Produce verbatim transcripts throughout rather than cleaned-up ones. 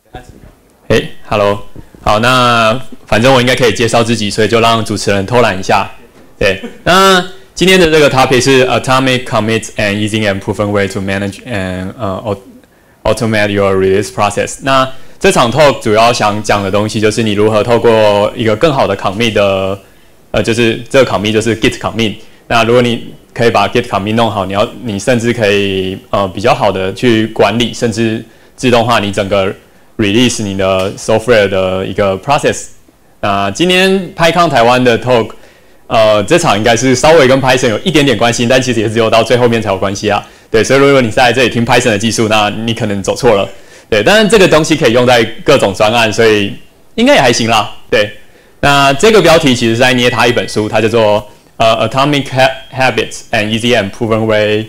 哎 ，Hello， 好，那反正我应该可以介绍自己，所以就让主持人偷懒一下。对，那今天的这个 topic 是 Atomic Commits and Easy and Proven Way to Manage and 呃、uh, Automate Your Release Process。那这场 talk 主要想讲的东西就是你如何透过一个更好的 commit 的，呃，就是这个 commit 就是 Git commit。那如果你可以把 Git commit 弄好，你要你甚至可以呃比较好的去管理，甚至自动化你整个 release 你的 software 的一个 process。那今天 PyCon 台湾的 talk， 呃，这场应该是稍微跟 Python 有一点点关系，但其实也只有到最后面才有关系啊。对，所以如果你是在这里听 Python 的技术，那你可能走错了。对，但是这个东西可以用在各种专案，所以应该也还行啦。对，那这个标题其实是在捏他一本书，它叫做呃 Atomic Habits and Easy and Proven Way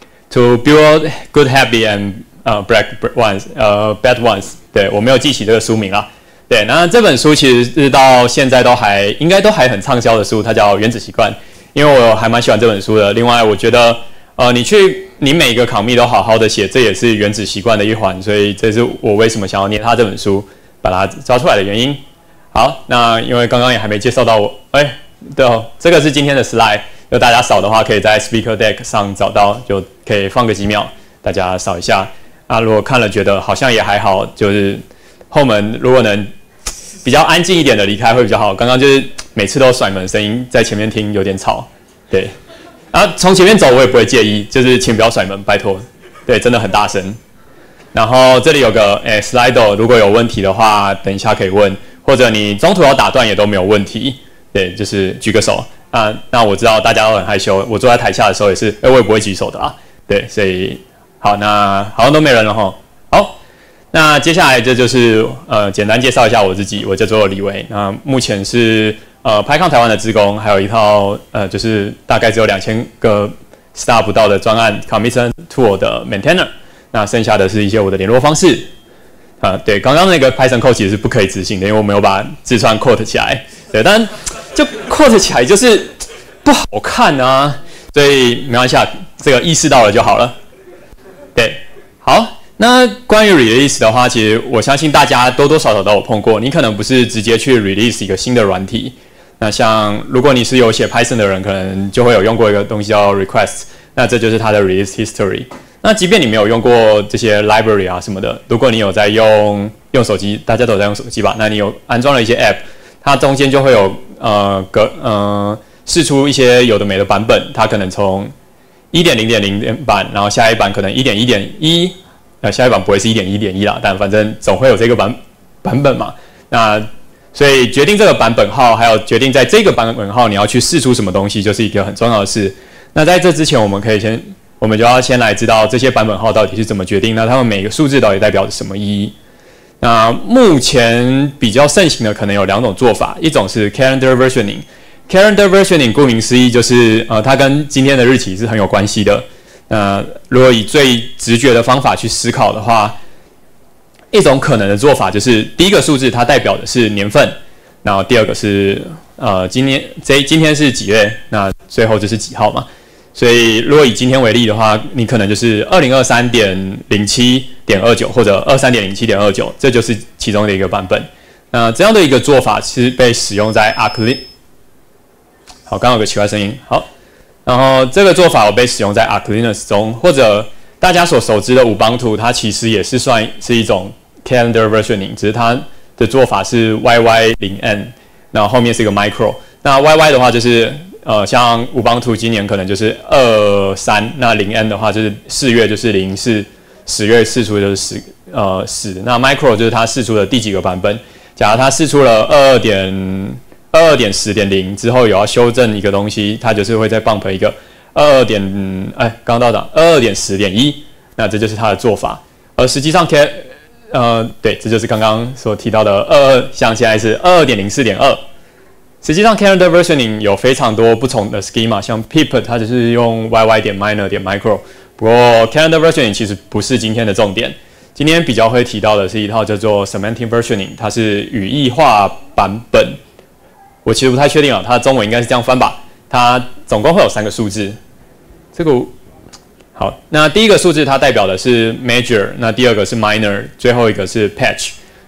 to Build Good Habits and 呃 Break Ones 呃 Bad Ones。对，我没有记起这个书名啦。对，那这本书其实是到现在都还应该都还很畅销的书，它叫《原子习惯》，因为我还蛮喜欢这本书的。另外，我觉得呃你去你每一个 commit 都好好的写，这也是原子习惯的一环，所以这是我为什么想要念他这本书，把它抓出来的原因。好，那因为刚刚也还没介绍到我，哎，对哦，这个是今天的 slide， 如果大家扫的话，可以在 speaker deck 上找到，就可以放个几秒，大家扫一下。啊，如果看了觉得好像也还好，就是后门如果能比较安静一点的离开会比较好。刚刚就是每次都甩门声音在前面听有点吵，对。然后从前面走我也不会介意，就是请不要甩门，拜托。对，真的很大声。然后这里有个诶 Slido， 如果有问题的话，等一下可以问，或者你中途要打断也都没有问题。对，就是举个手啊。那我知道大家都很害羞，我坐在台下的时候也是，哎，我也不会举手的啊。对，所以好，那好像都没人了齁。好，那接下来这就是呃简单介绍一下我自己，我叫做李维。那目前是呃 PyCon 台湾的志工，还有一套呃就是大概只有两千个 star 不到的专案 Commission Tool 的 Maintainer。那剩下的是一些我的联络方式。啊，对，刚刚那个 Python code 其实是不可以执行的，因为我没有把字串 quote 起来。对，但就 quote 起来就是不好看啊，所以没关系啊，这个意识到了就好了。对，好，那关于 release 的话，其实我相信大家多多少少都有碰过。你可能不是直接去 release 一个新的软体，那像如果你是有写 Python 的人，可能就会有用过一个东西叫 request， 那这就是它的 release history。那即便你没有用过这些 library 啊什么的，如果你有在用用手机，大家都有在用手机吧？那你有安装了一些 app， 它中间就会有呃个呃释出一些有的没的版本，它可能从 一点零点零 版，然后下一版可能 一点一点一， 呃下一版不会是 一点一点一 啦，但反正总会有这个版版本嘛。那所以决定这个版本号，还有决定在这个版本号你要去释出什么东西，就是一个很重要的事。那在这之前，我们可以先。我们就要先来知道这些版本号到底是怎么决定，那它们每个数字到底代表着什么意义？那目前比较盛行的可能有两种做法，一种是 calendar versioning。calendar versioning 顾名思义就是呃，它跟今天的日期是很有关系的。那如果以最直觉的方法去思考的话，一种可能的做法就是第一个数字它代表的是年份，然后第二个是呃今天这今天是几月，那最后就是几号嘛。所以，如果以今天为例的话，你可能就是二零二三点零七点二九或者二三点零七点二九，这就是其中的一个版本。那这样的一个做法其实被使用在 Arch， 好，刚刚有个奇怪声音，好，然后这个做法我被使用在 Arch Linux 中，或者大家所熟知的 Ubuntu， 它其实也是算是一种 calendar versioning， 只是它的做法是 Y Y 零 N， 然后后面是一个 micro。那 Y Y 的话就是。呃，像Ubuntu今年可能就是二三，那零 N 的话就是四月就是零四，十月释出就是十呃十，那 Micro 就是它释出的第几个版本。假如它释出了二二点二二点十点零之后有要修正一个东西，它就是会再 bump 一个二二点哎刚到档二二点十点一，那这就是它的做法。而实际上 K 呃对，这就是刚刚所提到的二二，像现在是二二点零四点二。实际上 calendar versioning 有非常多不同的 schema， 像 pip 它只是用 yy 点 minor 点 micro， 不过 calendar versioning 其实不是今天的重点。今天比较会提到的是一套叫做 semantic versioning， 它是语义化版本。我其实不太确定啊，它的中文应该是这样翻吧。它总共会有三个数字。这个好，那第一个数字它代表的是 major， 那第二个是 minor， 最后一个是 patch。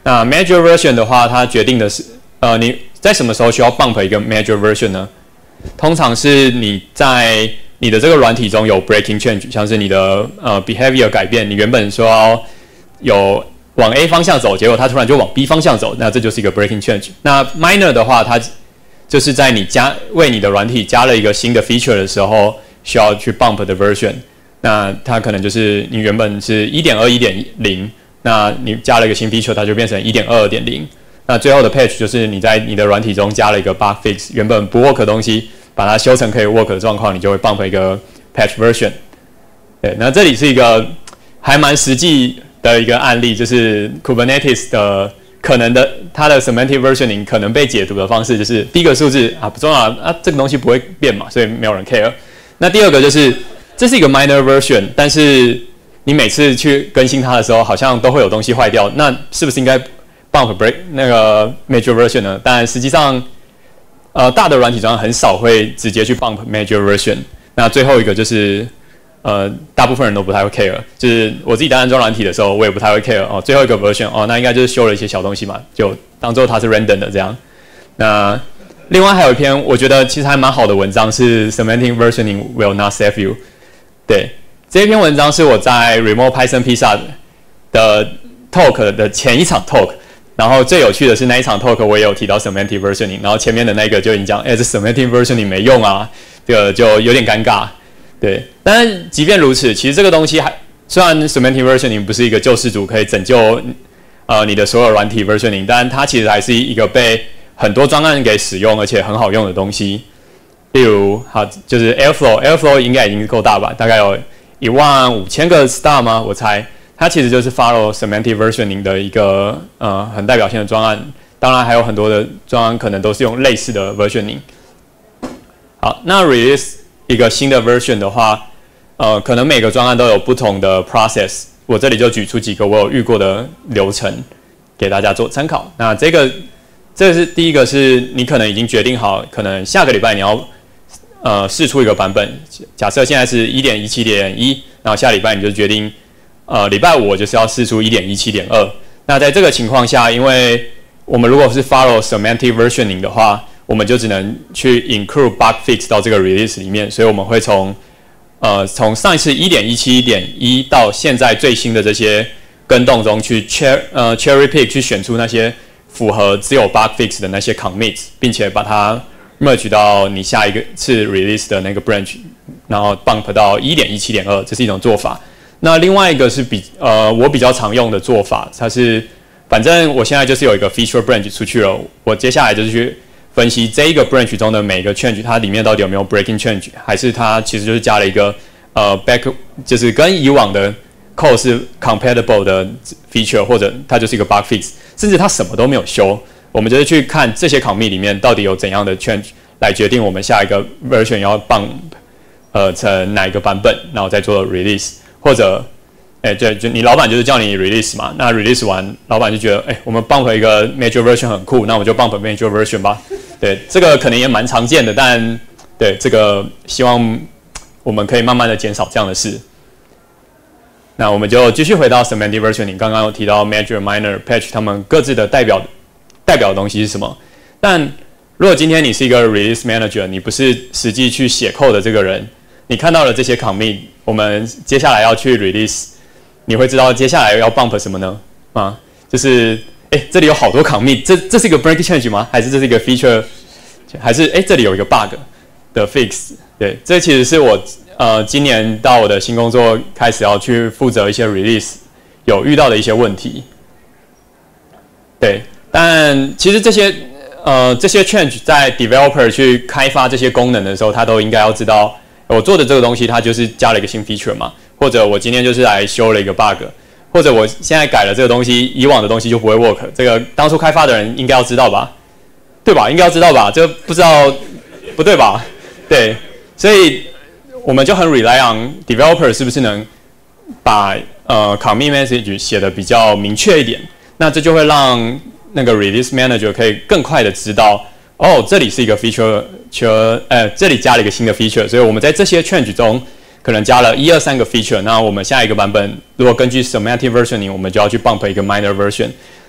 那 major version 的话，它决定的是，呃，你在什么时候需要 bump 一个 major version 呢？通常是你在你的这个软体中有 breaking change， 像是你的呃 behavior 改变，你原本说要有往 A 方向走，结果它突然就往 B 方向走，那这就是一个 breaking change。那 minor 的话，它就是在你加为你的软体加了一个新的 feature 的时候，需要去 bump 的 version。那它可能就是你原本是 一点二 一点零， 那你加了一个新 feature， 它就变成 一点二 二点零。那最后的 patch 就是你在你的软体中加了一个 bug fix， 原本不 work 的东西，把它修成可以 work 的状况，你就会 bump 一个 patch version。对，那这里是一个还蛮实际的一个案例，就是 Kubernetes 的可能的它的 semantic versioning 可能被解读的方式，就是第一个数字啊不重要啊，这个东西不会变嘛，所以没有人 care。那第二个就是这是一个 minor version， 但是你每次去更新它的时候，好像都会有东西坏掉，那是不是应该 bump break 那个 major version 呢？但实际上，呃，大的软体专很少会直接去 bump major version。那最后一个就是，呃，大部分人都不太会 care， 就是我自己在安装软体的时候，我也不太会 care 哦。最后一个 version 哦，那应该就是修了一些小东西嘛，就当做它是 random 的这样。那另外还有一篇我觉得其实还蛮好的文章是 Semantic Versioning Will Not Save You。对，这一篇文章是我在 Remote Python Pizza 的 talk 的前一场 talk， 然后最有趣的是那一场 talk 我也有提到 Semantic Versioning， 然后前面的那个就已经讲，哎，这 Semantic Versioning 没用啊，这个就有点尴尬。对，但是即便如此，其实这个东西还虽然 Semantic Versioning 不是一个救世主可以拯救呃你的所有软体 Versioning， 但它其实还是一个被很多专案给使用而且很好用的东西。例如，好，就是 Airflow，Airflow 应该已经够大吧？大概有一万五千个 star 吗？我猜，它其实就是 follow semantic versioning 的一个呃很代表性的专案。当然还有很多的专案可能都是用类似的 versioning。好，那 release 一个新的 version 的话，呃，可能每个专案都有不同的 process。我这里就举出几个我有遇过的流程给大家做参考。那这个，这是第一个是你可能已经决定好，可能下个礼拜你要呃试出一个版本。假设现在是 一点一七点一， 然后下礼拜你就决定，呃，礼拜五我就是要试出 一点一七点二。那在这个情况下，因为我们如果是 follow semantic versioning 的话，我们就只能去 include bug fix 到这个 release 里面，所以我们会从呃从上一次 一点一七点一 到现在最新的这些更动中去 cher 呃 cherry pick 去选出那些符合只有 bug fix 的那些 commits， 并且把它 merge 到你下一个次 release 的那个 branch， 然后 bump 到 一点一七点二， 这是一种做法。那另外一个是比呃我比较常用的做法，它是反正我现在就是有一个 feature branch 出去了，我接下来就是去分析这一个 branch 中的每个 change， 它里面到底有没有 breaking change， 还是它其实就是加了一个呃 back， 就是跟以往的 code 是 compatible 的 feature， 或者它就是一个 bug fix， 甚至它什么都没有修。我们就是去看这些 commit 里面到底有怎样的 change， 来决定我们下一个 version 要 bump 呃成哪一个版本，然后再做 release， 或者哎，对，就你老板就是叫你 release 嘛，那 release 完，老板就觉得，哎，我们 bump 一个 major version 很酷，那我们就 bump major version 吧。对，这个可能也蛮常见的，但对这个希望我们可以慢慢的减少这样的事。那我们就继续回到 semantic versioning， 刚刚有提到 major、minor、patch 他们各自的代表代表的东西是什么？但如果今天你是一个 release manager， 你不是实际去写 code 的这个人，你看到了这些 commit， 我们接下来要去 release。你会知道接下来要 bump 什么呢？啊，就是哎，这里有好多 commit， 这这是一个 break change 吗？还是这是一个 feature？ 还是哎，这里有一个 bug 的 fix？ 对，这其实是我呃今年到我的新工作开始要去负责一些 release 有遇到的一些问题。对，但其实这些呃这些 change 在 developer 去开发这些功能的时候，他都应该要知道，我做的这个东西它就是加了一个新 feature 嘛。或者我今天就是来修了一个 bug， 或者我现在改了这个东西，以往的东西就不会 work。这个当初开发的人应该要知道吧？对吧？应该要知道吧？这个不知道不对吧？对，所以我们就很 rely on developer 是不是能把呃 commit message 写得比较明确一点？那这就会让那个 release manager 可以更快的知道，哦，这里是一个 feature， 呃，这里加了一个新的 feature， 所以我们在这些 change 中。可能加了一二三个 feature， 那我们下一个版本如果根据 semantic versioning， 我们就要去 bump 一个 minor version。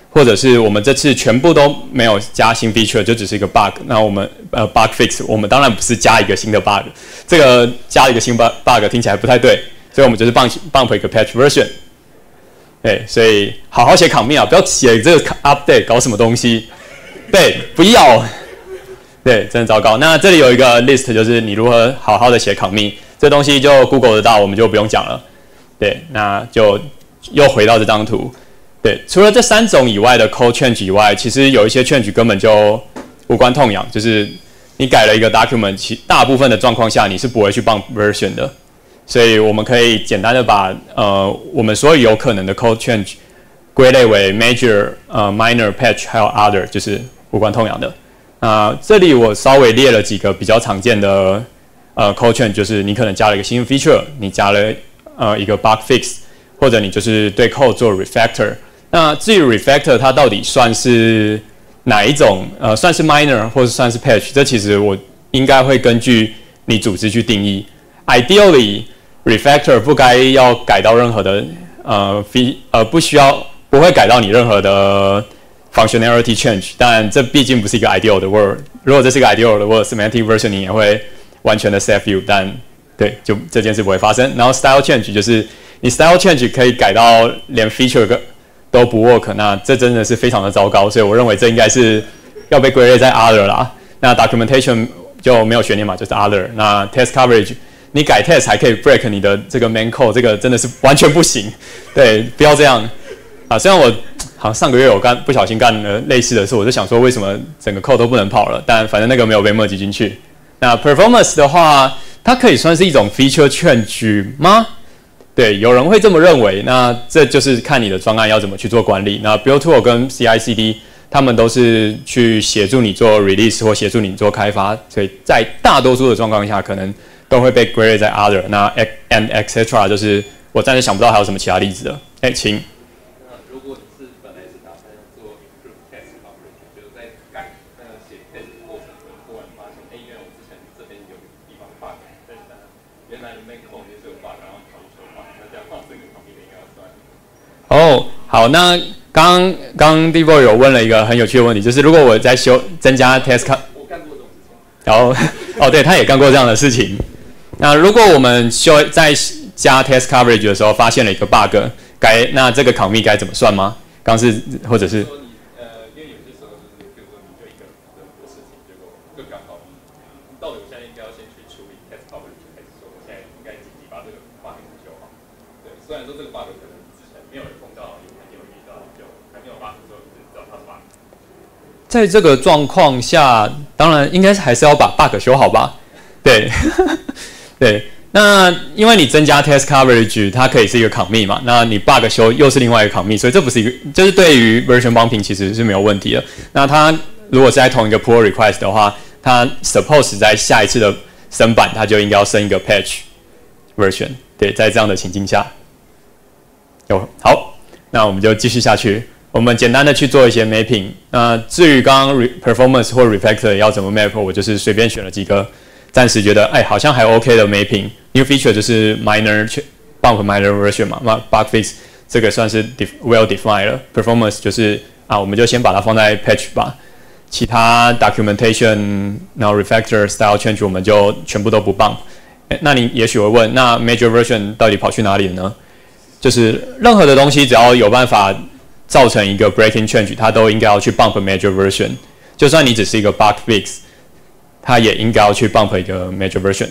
或者是我们这次全部都没有加新 feature， 就只是一个 bug。那我们呃 bug fix， 我们当然不是加一个新的 bug， 这个加一个新 bug 听起来不太对，所以我们就是 bump bump 一个 patch version。对，所以好好写 commit 啊，不要写这个 update 搞什么东西。对，不要。对，真的糟糕。那这里有一个 list， 就是你如何好好的写 commit， 这东西就 Google 得到，我们就不用讲了。对，那就又回到这张图。对，除了这三种以外的 code change 以外，其实有一些 change 根本就无关痛痒，就是你改了一个 document， 其大部分的状况下你是不会去 bump version 的。所以我们可以简单的把呃我们所有有可能的 code change 归类为 major、呃 minor、patch 还有 other， 就是无关痛痒的。啊、呃，这里我稍微列了几个比较常见的呃 code change， 就是你可能加了一个新的 feature， 你加了呃一个 bug fix， 或者你就是对 code 做 refactor。那至于 refactor 它到底算是哪一种？呃，算是 minor 或者算是 patch？ 这其实我应该会根据你组织去定义。Ideally refactor 不该要改到任何的呃 fee 呃不需要不会改到你任何的 functionality change， 但这毕竟不是一个 ideal 的 word。如果这是一个 ideal 的 word，semantic versioning 也会完全的 save you， 但对，就这件事不会发生。然后 style change 就是你 style change 可以改到连 feature 都不 work， 那这真的是非常的糟糕，所以我认为这应该是要被归类在 other 啦。那 documentation 就没有悬念嘛，就是 other。那 test coverage， 你改 test 还可以 break 你的这个 main code， 这个真的是完全不行。对，不要这样啊！虽然我好像上个月我干不小心干了类似的事，我就想说为什么整个 code 都不能跑了，但反正那个没有被 merge 进去。那 performance 的话，它可以算是一种 feature change 吗？对，有人会这么认为。那这就是看你的专案要怎么去做管理。那 Build Tool 跟 C I C D 他们都是去协助你做 release 或协助你做开发，所以在大多数的状况下，可能都会被归类在 other。那 and et cetera 就是我暂时想不到还有什么其他例子的。哎，请。 那如果你是本来是打算要做 improve test coverage， 就是在改那个写 test 的过程中，突然发现，哎，原来我之前这边有地方 bug， 但是呢，原来的 main code 也是有 bug， 然后跑去修 bug， 那这样放这个旁边的应该要算。 哦，好，那刚刚 Divo 有问了一个很有趣的问题，就是如果我在修增加 test coverage， 我干过这种事情。 然后哦，对，他也干过这样的事情。那如果我们修在加 test coverage 的时候发现了一个 bug， 该那这个 commit 该怎么算吗？刚是或者是？ 说你呃，因为有些时候就是，比如说你就一个人做很多事情，结果就刚好，到底我现在应该要先去处理 test coverage， 还是说我现在应该紧急把这个 bug 给修好？对，虽然说这个 bug 可能之前没有人碰到，有人有遇到，就还没有发生的时候，就知道它是 bug。 在这个状况下，当然应该还是要把 bug 修好吧？对，对。那因为你增加 test coverage， 它可以是一个 commit 嘛，那你 bug 修又是另外一个 commit， 所以这不是一个，就是对于 version bumping 其实是没有问题的。那它如果是在同一个 pull request 的话，它 suppose 在下一次的升版，它就应该要升一个 patch version。对，在这样的情境下，有好，那我们就继续下去。我们简单的去做一些 mapping。那至于刚刚 performance 或 refactor 要怎么 map， 我就是随便选了几个。暂时觉得哎，好像还 OK 的 mapping。New feature 就是 minor bump minor version 嘛，那 bug fix 这个算是 well defined 了。Performance 就是啊，我们就先把它放在 patch 吧。其他 documentation， 然后 refactor style change 我们就全部都不 bump。那你也许会问，那 major version 到底跑去哪里了呢？就是任何的东西只要有办法造成一个 breaking change， 它都应该要去 bump major version。就算你只是一个 bug fix。它也应该要去 bump 一个 major version。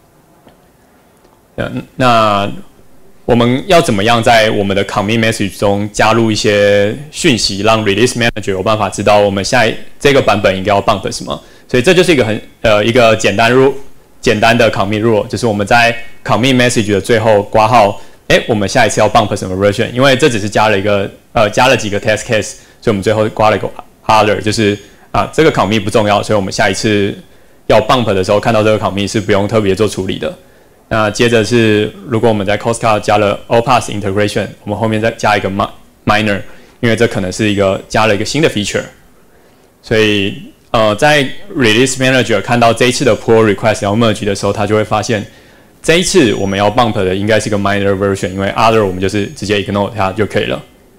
嗯，那我们要怎么样在我们的 commit message 中加入一些讯息，让 release manager 有办法知道我们下一这个版本应该要 bump 什么？所以这就是一个很呃一个简单 rule 简单的 commit rule， 就是我们在 commit message 的最后括号，哎，我们下一次要 bump 什么 version？ 因为这只是加了一个呃加了几个 test case， 所以我们最后括了一个 other， 就是啊这个 commit 不重要，所以我们下一次。要 bump 的时候看到这个 commit 是不用特别做处理的。那接着是，如果我们在 Costco 加了 all pass integration， 我们后面再加一个 minor， 因为这可能是一个加了一个新的 feature。所以呃，在 release manager 看到这一次的 pull request 要 merge 的时候，他就会发现这一次我们要 bump 的应该是一个 minor version， 因为 other 我们就是直接 ignore 它就可以了。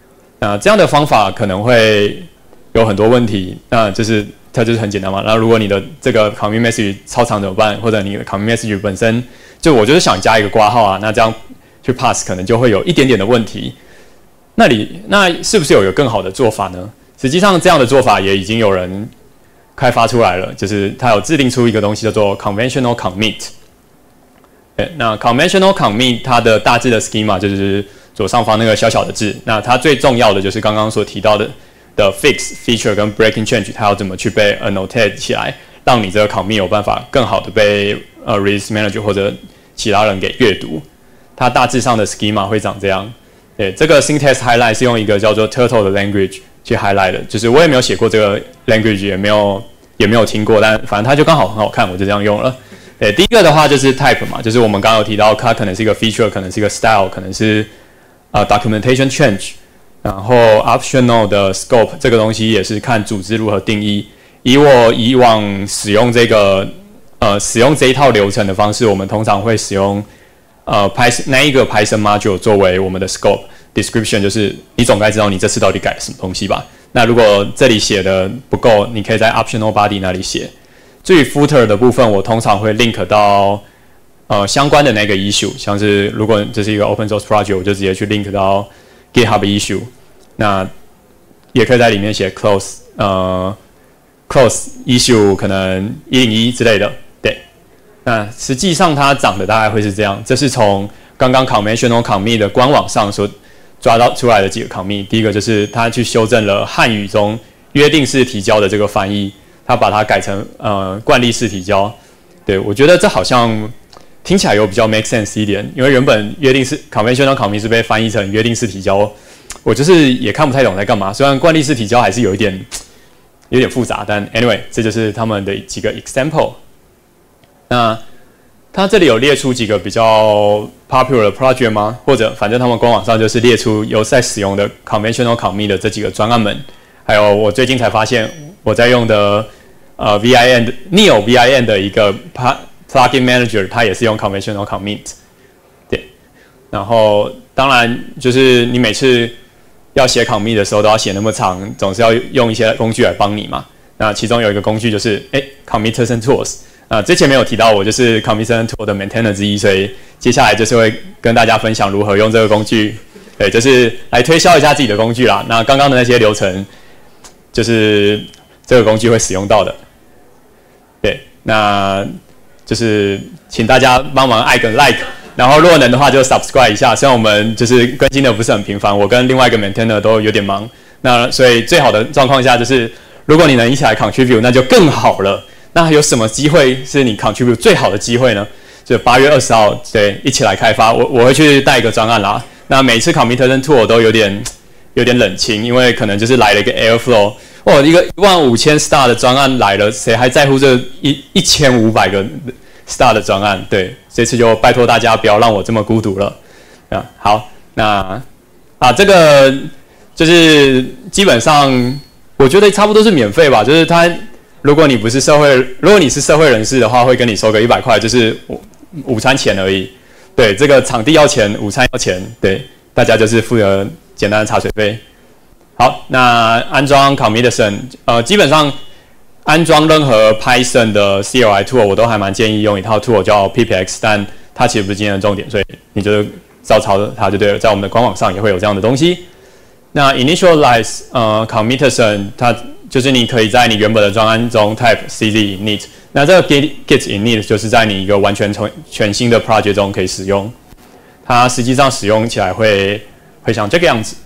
那这样的方法可能会有很多问题，那就是它就是很简单嘛。那如果你的这个 commit message 超长怎么办？或者你的 commit message 本身就我就是想加一个括号啊，那这样去 pass 可能就会有一点点的问题。那你那是不是有一个更好的做法呢？实际上这样的做法也已经有人开发出来了，就是它有制定出一个东西叫做 conventional commit。那 conventional commit 它的大致的 schema 就是左上方那个小小的字。那它最重要的就是刚刚所提到的的 fix feature 跟 breaking change， 它要怎么去被 annotate 起来，让你这个 commit 有办法更好的被呃 release manager 或者其他人给阅读。它大致上的 schema 会长这样。对，这个 syntax highlight 是用一个叫做 Turtle 的 language 去 highlight 的，就是我也没有写过这个 language， 也没有也没有听过，但反正它就刚好很好看，我就这样用了。对，第一个的话就是 type 嘛，就是我们刚刚有提到，它可能是一个 feature， 可能是一个 style， 可能是呃 documentation change， 然后 optional 的 scope 这个东西也是看组织如何定义。以我以往使用这个呃使用这一套流程的方式，我们通常会使用呃 Python 那一个 Python module 作为我们的 scope description， 就是你总该知道你这次到底改了什么东西吧？那如果这里写的不够，你可以在 optional body 那里写。至于 footer 的部分，我通常会 link 到呃相关的那个 issue， 像是如果这是一个 open source project， 我就直接去 link 到 GitHub issue， 那也可以在里面写 close 呃 close issue 可能一零一之类的，对。那实际上它长得大概会是这样，这是从刚刚 conventional commit 的官网上所抓到出来的几个 commit。第一个就是它去修正了汉语中约定式提交的这个翻译，它把它改成呃惯例式提交。对，我觉得这好像听起来有比较 make sense 一点，因为原本约定式 conventional commit 是被翻译成约定式提交，我就是也看不太懂在干嘛。虽然惯例式提交还是有一点有点复杂，但 anyway 这就是他们的几个 example。那它这里有列出几个比较 popular 的 project 吗？或者反正他们官网上就是列出有在使用的 conventional commit 的这几个专案们，还有我最近才发现我在用的呃 V I N Neo V I N 的一个 plugin manager， 它也是用 conventional commit。对，然后当然就是你每次要写 commit 的时候都要写那么长，总是要用一些工具来帮你嘛。那其中有一个工具就是哎 committation tools。啊，之前没有提到我就是 committation tool 的 maintainer 之一，所以接下来就是会跟大家分享如何用这个工具，对，就是来推销一下自己的工具啦。那刚刚的那些流程，就是这个工具会使用到的，对，那就是请大家帮忙按个 like， 然后如果能的话就 subscribe 一下。虽然我们就是更新的不是很频繁，我跟另外一个 maintainer 都有点忙，那所以最好的状况下就是如果你能一起来 contribute， 那就更好了。那有什么机会是你 contribute 最好的机会呢？就八月二十号，对，一起来开发。我我会去带一个专案啦。那每次 committation tool 都有点有点冷清，因为可能就是来了一个 Airflow， 哦，一个一万五千 star 的专案来了，谁还在乎这一一千五百个 star 的专案？对，这次就拜托大家不要让我这么孤独了。啊，好，那啊这个就是基本上我觉得差不多是免费吧，就是它。如果你不是社会，如果你是社会人士的话，会跟你收个一百块，就是午餐钱而已。对，这个场地要钱，午餐要钱，对，大家就是付了简单的茶水费。好，那安装 Committion， 呃，基本上安装任何 Python 的 C L I tool， 我都还蛮建议用一套 tool 叫 Pipex， 但它其实不是今天的重点，所以你就照抄它就对了。在我们的官网上也会有这样的东西。那 Initialize 呃 Committion 它就是你可以在你原本的专案中 type cd init， 那这个 git git init 就是在你一个完全从全新的 project 中可以使用，它实际上使用起来会会像这个样子。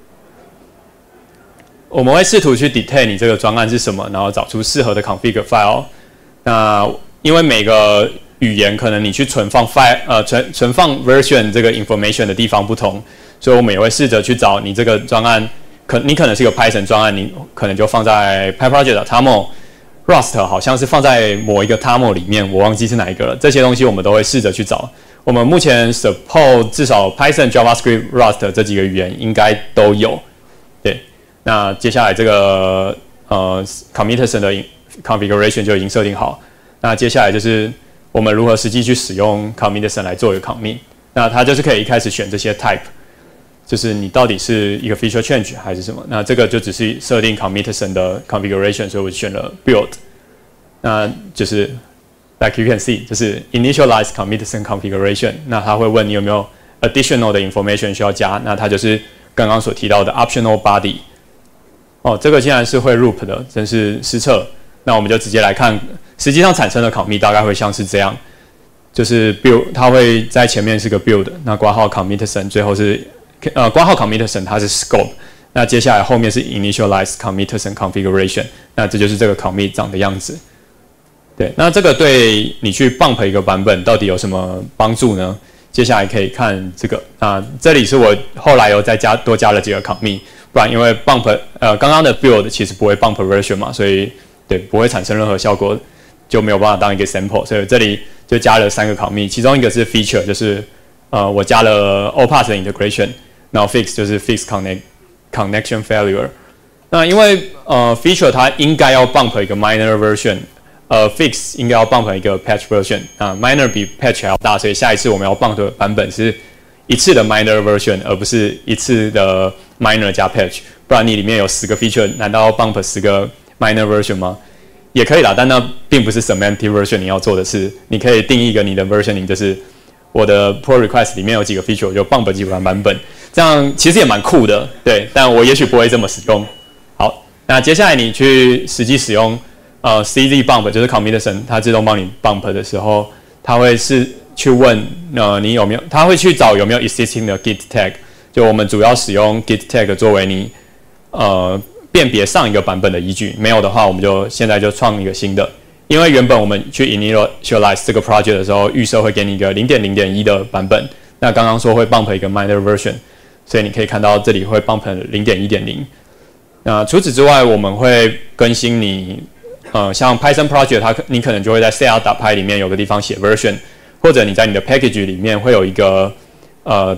我们会试图去 detect 你这个专案是什么，然后找出适合的 config file。那因为每个语言可能你去存放 file 呃存存放 version 这个 information 的地方不同，所以我们也会试着去找你这个专案。可你可能是一个 Python 专案，你可能就放在 PyProject、Tamo、Rust 好像是放在某一个 Tamo 里面，我忘记是哪一个了。这些东西我们都会试着去找。我们目前 support 至少 Python、JavaScript、Rust 这几个语言应该都有。对，那接下来这个呃 committion 的 configuration 就已经设定好。那接下来就是我们如何实际去使用 committion 来做一个 commit。那它就是可以一开始选这些 type。 就是你到底是一个 feature change 还是什么？那这个就只是设定 commitment 的 configuration， 所以我选了 build。那就是 like you can see， 就是 initialize commitment configuration。那它会问你有没有 additional 的 information 需要加，那它就是刚刚所提到的 optional body。哦，这个竟然是会 loop 的，真是失策。那我们就直接来看，实际上产生的 commit 大概会像是这样，就是 build， 它会在前面是个 build， 那括号 commitment， 最后是呃括号 commitment 它是 scope， 那接下来后面是 initialize commitment configuration， 那这就是这个 commit 长的样子。对，那这个对你去 bump 一个版本到底有什么帮助呢？接下来可以看这个，那这里是我后来又再加多加了几个 commit， 不然因为 bump 呃刚刚的 build 其实不会 bump version 嘛，所以对不会产生任何效果，就没有办法当一个 sample， 所以这里就加了三个 commit， 其中一个是 feature， 就是呃我加了 all paths 的 integration， 然后 fix 就是 fix connect connection failure。那因为呃 feature 它应该要 bump 一个 minor version。呃 ，fix 应该要 bump 一个 patch version 啊 ，minor 比 patch 还要大，所以下一次我们要 bump 的版本是一次的 minor version， 而不是一次的 minor 加 patch。不然你里面有十个 feature， 难道要 bump 十个 minor version 吗？也可以啦，但那并不是 semantic version 你要做的事。你可以定义一个你的 versioning， 就是我的 pull request 里面有几个 feature， 我就 bump 几个版本，这样其实也蛮酷的，对。但我也许不会这么使用。好，那接下来你去实际使用。呃 ，C Z bump 就是 commitment， 它自动帮你 bump 的时候，它会是去问呃你有没有，它会去找有没有 existing 的 git tag， 就我们主要使用 git tag 作为你呃辨别上一个版本的依据，没有的话，我们就现在就创一个新的，因为原本我们去 initialize 这个 project 的时候，预设会给你一个 零点零点一 的版本，那刚刚说会 bump 一个 minor version， 所以你可以看到这里会 bump 零点一点零。那除此之外，我们会更新你。呃，像 Python project， 它你可能就会在 cr.py 里面有个地方写 version， 或者你在你的 package 里面会有一个呃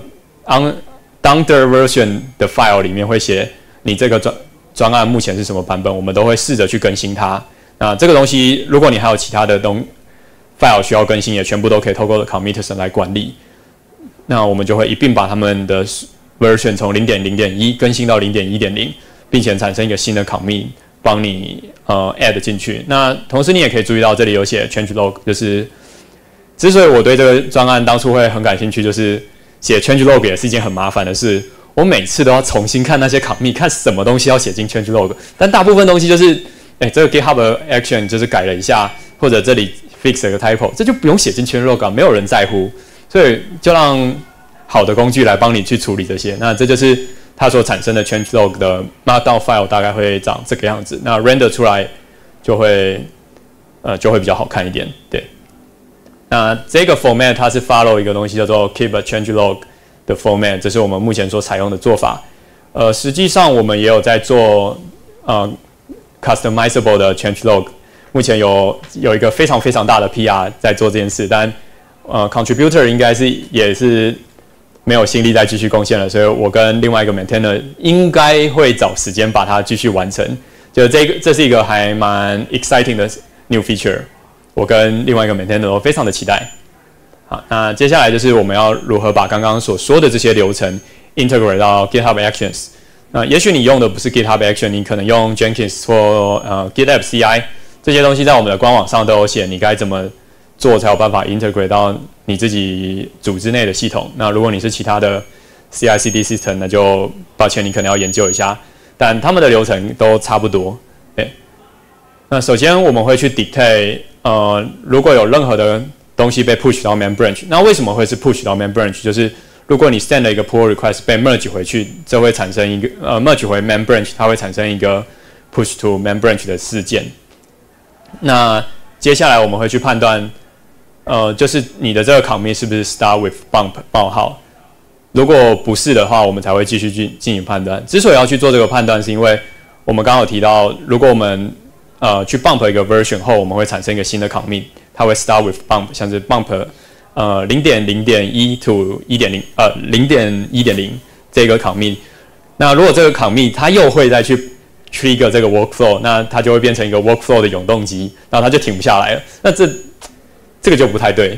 under version 的 file 里面会写你这个专专案目前是什么版本，我们都会试着去更新它。那这个东西，如果你还有其他的东 file 需要更新，也全部都可以透过 commitment 来管理。那我们就会一并把他们的 version 从 零点零点一 更新到 零点一点零， 并且产生一个新的 commit。帮你呃 add 进去，那同时你也可以注意到这里有写 change log， 就是之所以我对这个专案当初会很感兴趣，就是写 change log 也是一件很麻烦的事，我每次都要重新看那些 commit， 看什么东西要写进 change log， 但大部分东西就是，哎，这个 GitHub 的 action 就是改了一下，或者这里 fix 了个 typo， 这就不用写进 change log， 没有人在乎，所以就让好的工具来帮你去处理这些，那这就是。它所产生的 changelog 的 markdown file 大概会长这个样子，那 render 出来就会呃就会比较好看一点，对。那这个 format 它是 follow 一个东西叫做 keep a changelog 的 format， 这是我们目前所采用的做法。呃，实际上我们也有在做呃 customizable 的 changelog， 目前有有一个非常非常大的 P R 在做这件事，但呃 contributor 应该是也是。没有心力再继续贡献了，所以我跟另外一个 maintainer 应该会找时间把它继续完成。就这个，这是一个还蛮 exciting 的 new feature， 我跟另外一个 maintainer 都非常的期待。好，那接下来就是我们要如何把刚刚所说的这些流程 integrate 到 GitHub Actions。那也许你用的不是 GitHub Action， 你可能用 Jenkins 或呃 GitLab C I 这些东西，在我们的官网上都有写，你该怎么做才有办法 integrate 到你自己组织内的系统。那如果你是其他的 C I C D system， 那就抱歉，你可能要研究一下。但他们的流程都差不多。对。那首先我们会去 dictate， 呃，如果有任何的东西被 push 到 main branch， 那为什么会是 push 到 main branch？ 就是如果你 send 了一个 pull request 被 merge 回去，这会产生一个呃 merge 回 main branch， 它会产生一个 push to main branch 的事件。那接下来我们会去判断。呃，就是你的这个 commit 是不是 start with bump 冒号？如果不是的话，我们才会继续进进行判断。之所以要去做这个判断，是因为我们刚刚有提到，如果我们呃去 bump 一个 version 后，我们会产生一个新的 commit， 它会 start with bump， 像是 bump 呃 零点零点一 to 一点零 呃 零点一点零 这个 commit。那如果这个 commit 它又会再去 trigger 这个 workflow， 那它就会变成一个 workflow 的永动机，然后它就停不下来了。那这这个就不太对，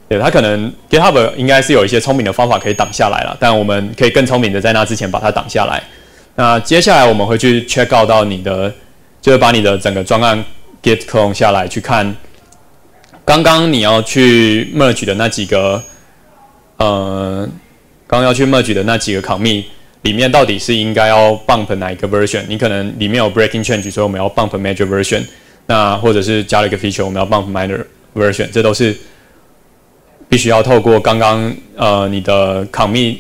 对，它可能 GitHub 应该是有一些聪明的方法可以挡下来了，但我们可以更聪明的在那之前把它挡下来。那接下来我们会去 check out 到你的，就是把你的整个专案 Git clone 下来，去看刚刚你要去 merge 的那几个，呃，刚刚要去 merge 的那几个 commit 里面到底是应该要 bump 哪一个 version？ 你可能里面有 breaking change， 所以我们要 bump major version， 那或者是加了一个 feature， 我们要 bump minor version， 这都是必须要透过刚刚呃你的 commit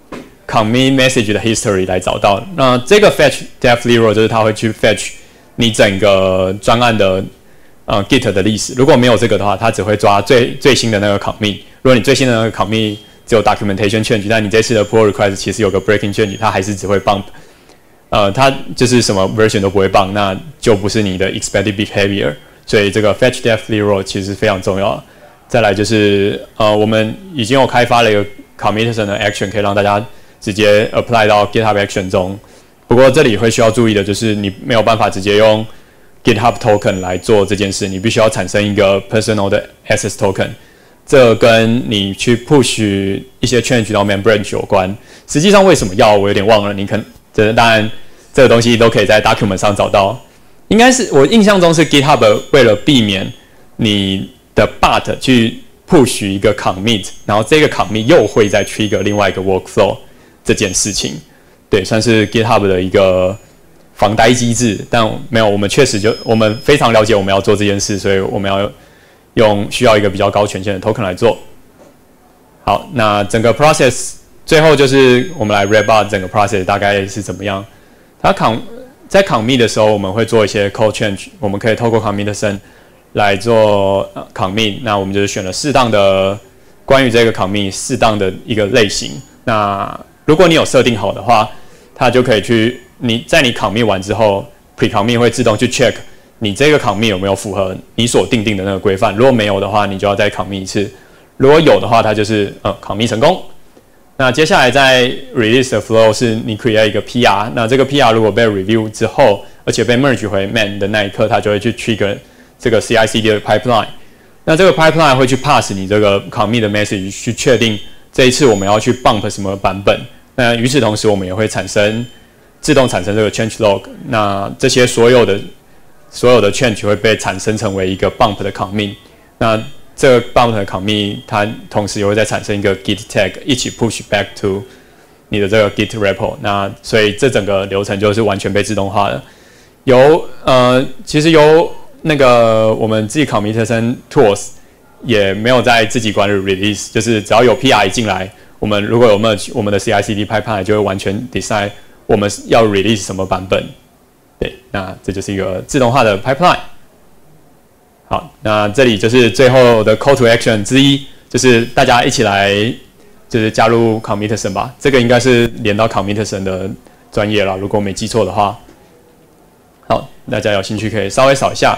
commit message 的 history 来找到。那这个 fetch def zero 就是它会去 fetch 你整个专案的呃 Git 的历史。如果没有这个的话，它只会抓最最新的那个 commit。如果你最新的那个 commit 只有 documentation change， 但你这次的 pull request 其实有个 breaking change， 它还是只会 bump。呃，它就是什么 version 都不会 bump， 那就不是你的 expected behavior。所以这个 fetch def zero 其实非常重要。再来就是呃，我们已经有开发了一个 commitment 的 action， 可以让大家直接 apply 到 GitHub action 中。不过这里会需要注意的就是，你没有办法直接用 GitHub token 来做这件事，你必须要产生一个 personal 的 access token。这跟你去 push 一些 change 到 main branch 有关。实际上为什么要，我有点忘了。你可能这当然这个东西都可以在 document 上找到。应该是我印象中是 GitHub 为了避免你的 but 去 push 一个 commit， 然后这个 commit 又会再 trigger 另外一个 workflow 这件事情，对，算是 GitHub 的一个防呆机制。但没有，我们确实就我们非常了解我们要做这件事，所以我们要用需要一个比较高权限的 token 来做。好，那整个 process 最后就是我们来 wrap up 整个 process 大概是怎么样。它 com 在 commit 的时候，我们会做一些 code change， 我们可以透过 commitment来做 commit， 那我们就是选了适当的关于这个 commit 适当的一个类型。那如果你有设定好的话，它就可以去你在你 commit 完之后 ，pre commit 会自动去 check 你这个 commit 有没有符合你所定定的那个规范。如果没有的话，你就要再 commit 一次；如果有的话，它就是呃 commit 成功。那接下来在 release 的 flow 是你 create 一个 P R， 那这个 P R 如果被 review 之后，而且被 merge 回 main 的那一刻，它就会去 trigger 这个 C I C D 的 pipeline， 那这个 pipeline 会去 pass 你这个 commit 的 message 去确定这一次我们要去 bump 什么版本。那与此同时，我们也会产生自动产生这个 change log， 那这些所有的所有的 change 会被产生成为一个 bump 的 commit。那这个 bump 的 commit 它同时也会再产生一个 git tag， 一起 push back to 你的这个 git repo。那所以这整个流程就是完全被自动化的。由呃，其实由那个我们自己 commitment tools 也没有在自己管理 release， 就是只要有 P R 一进来，我们如果有 merge， 我们的 C I C D pipeline 就会完全 decide 我们要 release 什么版本。对，那这就是一个自动化的 pipeline。好，那这里就是最后的 call to action 之一，就是大家一起来就是加入 commitment 吧。这个应该是连到 commitment 的专业了，如果我没记错的话。好，大家有兴趣可以稍微扫一下。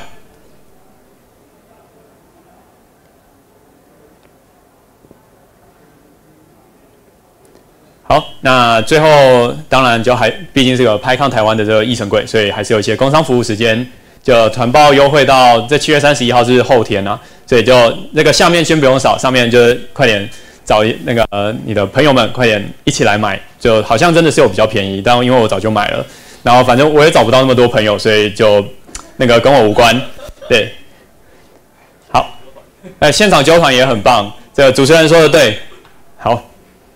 好，那最后当然就还毕竟是个 PyCon 台湾的这个议程柜，所以还是有一些工商服务时间，就团报优惠到这七月三十一号是后天啊，所以就那个下面先不用扫，上面就是快点找那个、呃、你的朋友们快点一起来买，就好像真的是有比较便宜，但因为我早就买了，然后反正我也找不到那么多朋友，所以就那个跟我无关。对，好，呃，现场揪团也很棒，这个主持人说的对，好。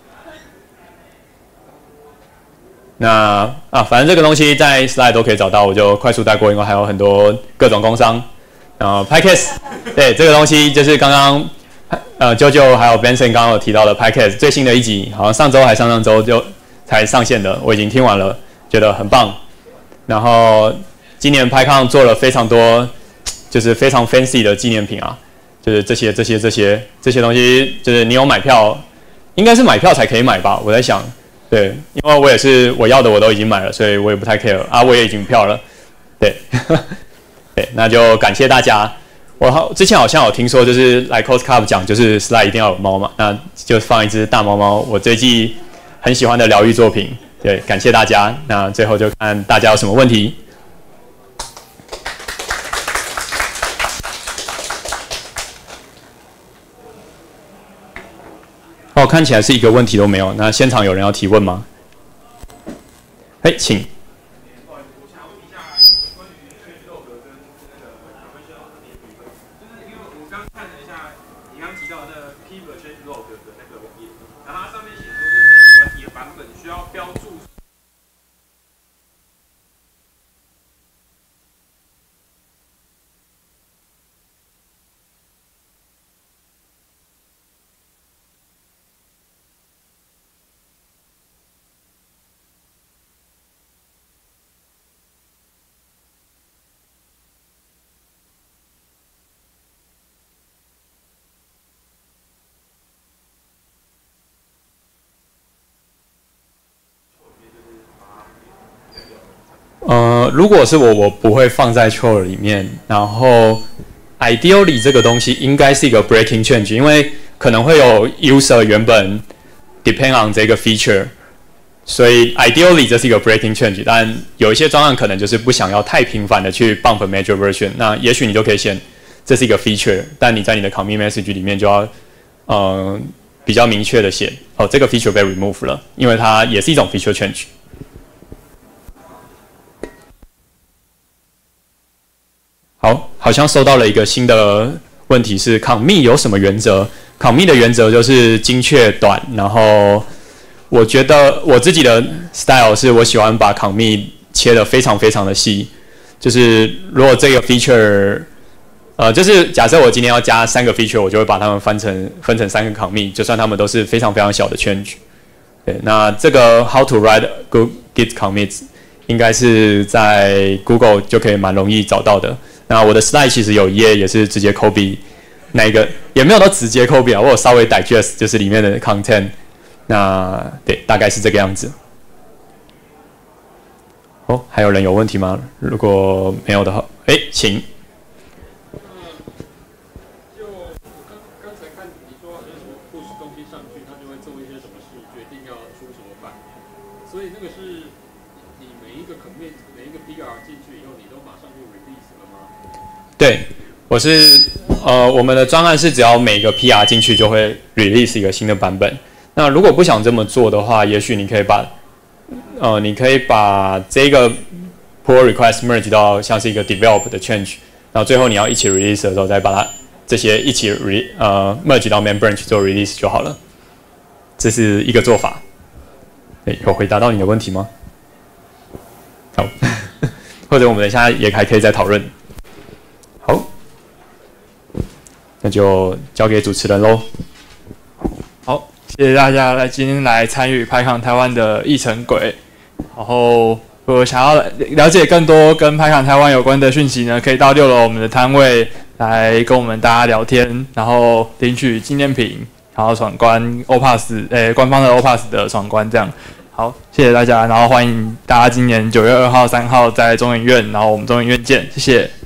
那啊，反正这个东西在 slide 都可以找到，我就快速带过，因为还有很多各种工商。然后 Pycast， 对，这个东西就是刚刚呃 JoJo 还有 Benson 刚刚有提到的 Pycast 最新的一集，好像上周还上上周就才上线的，我已经听完了，觉得很棒。然后今年 PyCon 做了非常多，就是非常 fancy 的纪念品啊，就是这些这些这些这些东西，就是你有买票，应该是买票才可以买吧，我在想。对，因为我也是我要的我都已经买了，所以我也不太 care 啊，我也已经票了。对，对，那就感谢大家。我之前好像有听说，就是来 Cos Club 讲，就是 slide 一定要有猫嘛，那就放一只大猫猫，我这季很喜欢的疗愈作品。对，感谢大家。那最后就看大家有什么问题。 看起来是一个问题都没有。那现场有人要提问吗？哎，请。呃，如果是我，我不会放在 chore 里面。然后 ，ideally 这个东西应该是一个 breaking change， 因为可能会有 user 原本 depend on 这个 feature， 所以 ideally 这是一个 breaking change。但有一些专案可能就是不想要太频繁的去 bump major version， 那也许你就可以选这是一个 feature， 但你在你的 commit message 里面就要呃比较明确的写哦，这个 feature 被 remove 了，因为它也是一种 feature change。好，好像收到了一个新的问题是 commit 有什么原则 ？commit 的原则就是精确短，然后我觉得我自己的 style 是我喜欢把 commit 切得非常非常的细，就是如果这个 feature， 呃，就是假设我今天要加三个 feature， 我就会把它们分成分成三个 commit， 就算它们都是非常非常小的 change。对，那这个 how to write good git commits 应该是在 Google 就可以蛮容易找到的。那我的 slide 其实有一页也是直接 copy 那一个，也没有到直接 copy 啊，我有稍微 digest 就是里面的 content。那对，大概是这个样子。哦，还有人有问题吗？如果没有的话，哎，请。 就我刚刚才看你说好像什么 push 东西上去，它就会做一些什么事，决定要出什么版。所以那个是你每一个 commit 每一个 P R 进去以后，你都马上就 release 了吗？ 对，我是呃，我们的专案是只要每个 P R 进去就会 release 一个新的版本。那如果不想这么做的话，也许你可以把呃，你可以把这个 pull request merge 到像是一个 develop 的 change， 然后最后你要一起 release 的时候再把它这些一起 re 呃 merge 到 main branch 做 release 就好了。这是一个做法。对，有回答到你的问题吗？好，或者我们等一下也还可以再讨论。好，那就交给主持人喽。 好，谢谢大家来今天来参与 PyCon 台湾的议程轨。然后，如果想要了解更多跟 PyCon 台湾有关的讯息呢，可以到六楼我们的摊位来跟我们大家聊天，然后领取纪念品，然后闯关 O P A S S 诶官方的 O P A S S 的闯关这样。好，谢谢大家，然后欢迎大家今年九月二号、三号在中研院，然后我们中研院见，谢谢。